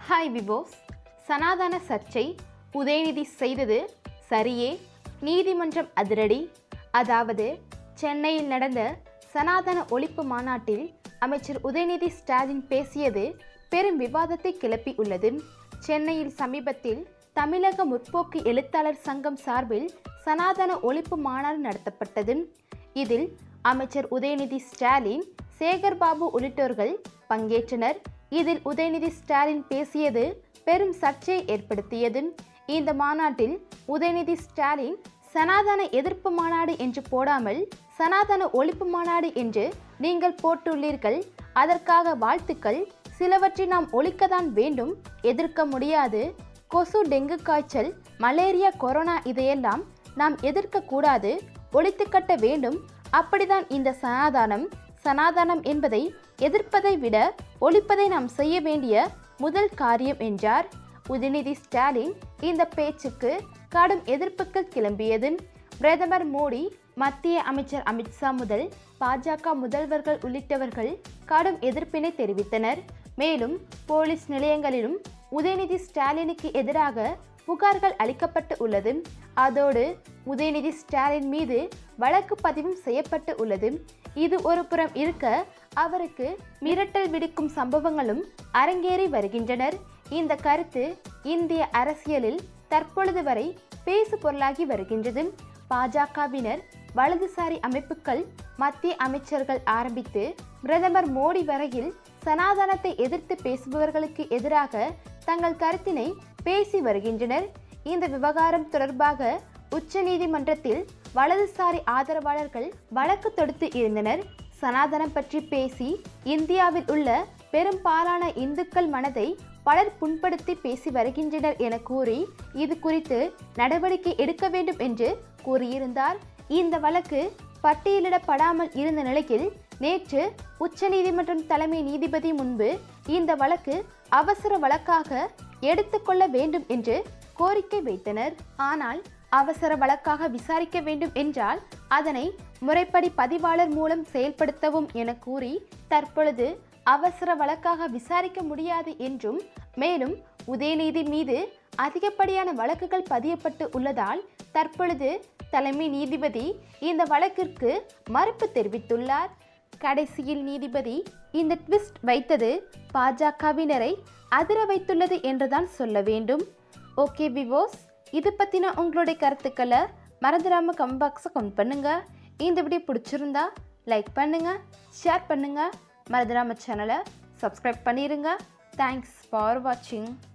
Hi விவோஸ். சனாதன சர்ச்சை உதயநிதி செய்தது சரியே? நீதிமன்றம் அதிரடி. அதாவது சென்னையில் நடந்த சனாதன ஒழிப்பு மாநாட்டில் அமைச்சர் உதயநிதி ஸ்டாலின் பேசியது பெரும் விவாதத்தை கிளப்பி உள்ளது. சென்னையில் சமீபத்தில் தமிழக முற்போக்கு எழுத்தாளர் சங்கம் சார்பில் சனாதன ஒழிப்பு மாநாடு நடத்தப்பட்டது. இதில் அமைச்சர் உதயநிதி ஸ்டாலின், சேகர்பாபு உள்ளிட்டோர்கள் பங்கேற்றனர். இதில் உதயநிதி ஸ்டாலின் பேசியது பெரும் சர்ச்சையை ஏற்படுத்தியது. இந்த மாநாட்டில் உதயநிதி ஸ்டாலின் சனாதன எதிர்ப்பு மாநாடு என்று போடாமல் சனாதன ஒழிப்பு மாநாடு என்று நீங்கள் போட்டுள்ளீர்கள். அதற்காக வாழ்த்துக்கள். சிலவற்றை நாம் ஒழிக்கத்தான் வேண்டும், எதிர்க்க முடியாது. கொசு, டெங்கு காய்ச்சல், மலேரியா, கொரோனா இதையெல்லாம் நாம் எதிர்க்க கூடாது, ஒழித்து கட்ட வேண்டும். அப்படிதான் இந்த சனாதனம் என்பதை எதிர்ப்பதை விட ஒழிப்பதை நாம் செய்ய வேண்டிய முதல் காரியம் என்றார். உதயநிதி ஸ்டாலின் இந்த பேச்சுக்கு கடும் எதிர்ப்புகள் கிளம்பியது. பிரதமர் மோடி, மத்திய அமைச்சர் அமித்ஷா முதல் பாஜக முதல்வர்கள் உள்ளிட்டவர்கள் கடும் எதிர்ப்பினை தெரிவித்தனர். மேலும் போலீஸ் நிலையங்களிலும் உதயநிதி ஸ்டாலினுக்கு எதிராக புகார்கள் அளிக்கப்பட்டு உள்ளது. அதோடு உதயநிதி ஸ்டாலின் மீது வழக்கு பதிவும் செய்யப்பட்டு உள்ளது. இது ஒரு புறம் இருக்க, அவருக்கு மிரட்டல் விடுக்கும் சம்பவங்களும் அரங்கேறி வருகின்றனர். இந்த கருத்து இந்திய அரசியலில் தற்பொழுது வரை பேசு பொருளாகி வருகின்றது. பாஜகவினர், வலதுசாரி அமைப்புகள், மத்திய அமைச்சர்கள் ஆரம்பித்து பிரதமர் மோடி வரையில் சனாதனத்தை எதிர்த்து பேசுபவர்களுக்கு எதிராக தங்கள் கருத்தினை பேசி வருகின்றனர். இந்த விவகாரம் தொடர்பாக உச்சநீதிமன்றத்தில் வலதுசாரி ஆதரவாளர்கள் வழக்கு தொடுத்து இருந்தனர். சனாதனம் பற்றி பேசி இந்தியாவில் உள்ள பெரும்பாலான இந்துக்கள் மனதை பலர் புண்படுத்தி பேசி வருகின்றனர் என கூறி இது குறித்து நடவடிக்கை எடுக்க வேண்டும் என்று கூறியிருந்தார். இந்த வழக்கு பட்டியலிடப்படாமல் இருந்த நிலையில் நேற்று உச்சநீதிமன்றம் தலைமை நீதிபதி முன்பு இந்த வழக்கு அவசர வழக்காக எடுத்துக்கொள்ள வேண்டும் என்று கோரிக்கை வைத்தனர். ஆனால் அவசர வழக்காக விசாரிக்க வேண்டும் என்றால் அதனை முறைப்படி பதிவாளர் மூலம் செயல்படுத்தவும் என கூறி தற்பொழுது அவசர வழக்காக விசாரிக்க முடியாது என்றும், மேலும் உதயநிதி மீது அதிகப்படியான வழக்குகள் பதியப்பட்டு உள்ளதால் தற்பொழுது தலைமை நீதிபதி இந்த வழக்கிற்கு மறுப்பு தெரிவித்துள்ளார். கடைசியில் நீதிபதி இந்த ட்விஸ்ட் வைத்தது பாஜகவினரை அதிர வைத்துள்ளது என்றுதான் சொல்ல வேண்டும். ஓகே விவோஸ், இது பற்றின உங்களுடைய கருத்துக்களை மறந்துடாமல் கமெண்ட் பாக்ஸை கமெண்ட் பண்ணுங்கள். இந்த வீடியோ பிடிச்சிருந்தா லைக் பண்ணுங்கள், ஷேர் பண்ணுங்கள். மறந்துடாமல் சேனலை சப்ஸ்கிரைப் பண்ணிடுங்க. தேங்க்ஸ் ஃபார் வாட்சிங்.